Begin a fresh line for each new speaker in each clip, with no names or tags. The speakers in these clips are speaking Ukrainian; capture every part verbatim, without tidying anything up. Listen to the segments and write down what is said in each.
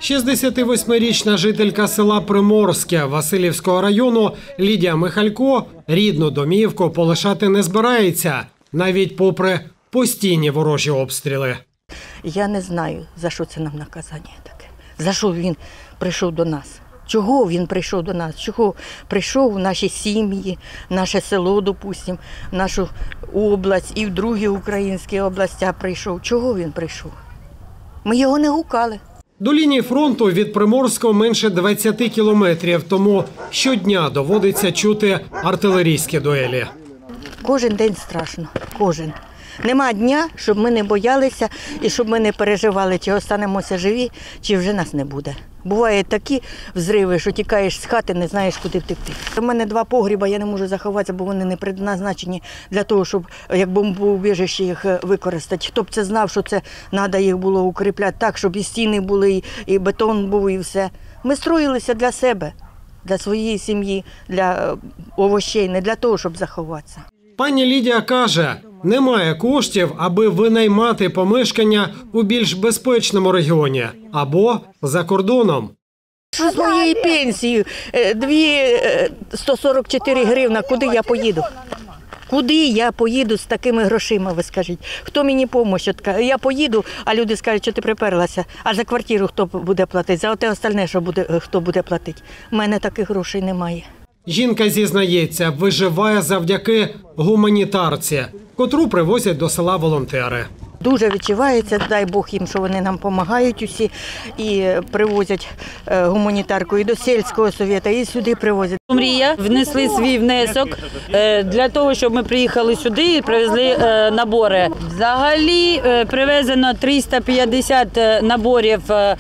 шістдесятивосьмирічна жителька села Приморське Василівського району Лідія Михалько рідну домівку полишати не збирається, навіть попри постійні ворожі обстріли.
Я не знаю, за що це нам наказання таке. За що він прийшов до нас? Чого він прийшов до нас? Чого прийшов в наші сім'ї, в наше село, допустимо, в нашу область і в другі українські області прийшов? Чого він прийшов? Ми його не гукали.
До лінії фронту від Приморського менше двадцяти кілометрів, тому щодня доводиться чути артилерійські дуелі.
Кожен день страшно, кожен. Нема дня, щоб ми не боялися і щоб ми не переживали, чи останемося живі, чи вже нас не буде. Бувають такі взриви, що тікаєш з хати, не знаєш, куди втекти. У мене два погріба, я не можу заховатися, бо вони не предназначені для того, щоб як бомбоубіжище їх використати. Хто б це знав, що це треба їх було укріпляти так, щоб і стіни були, і бетон був, і все. Ми строїлися для себе, для своєї сім'ї, для овочей, не для того, щоб заховатися.
Пані Лідія каже, немає коштів, аби винаймати помешкання у більш безпечному регіоні або за кордоном.
З моєї пенсії дві сто сорок чотири гривні, куди я поїду? Куди я поїду з такими грошима, ви скажіть? Хто мені допоможе? Я поїду, а люди скажуть, що ти приперлася. А за квартиру хто буде платити? За те остальне, що буде, хто буде платити? У мене таких грошей немає.
Жінка зізнається, виживає завдяки гуманітарці, котру привозять до села волонтери.
Дуже відчувається, дай Бог їм, що вони нам допомагають усі і привозять гуманітарку і до сільського совєту, і сюди привозять.
Мрія внесли свій внесок для того, щоб ми приїхали сюди і привезли набори. Взагалі привезено триста п'ятдесят наборів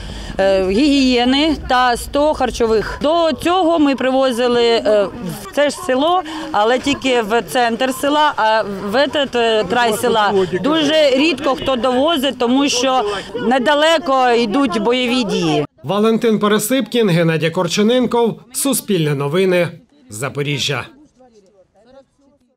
гігієни та сто харчових. До цього ми привозили в це ж село, але тільки в центр села, а в цей край села дуже рідко хто довозить, тому що недалеко йдуть бойові дії.
Валентин Пересипкін, Геннадій Корчененков, Суспільне новини, Запоріжжя.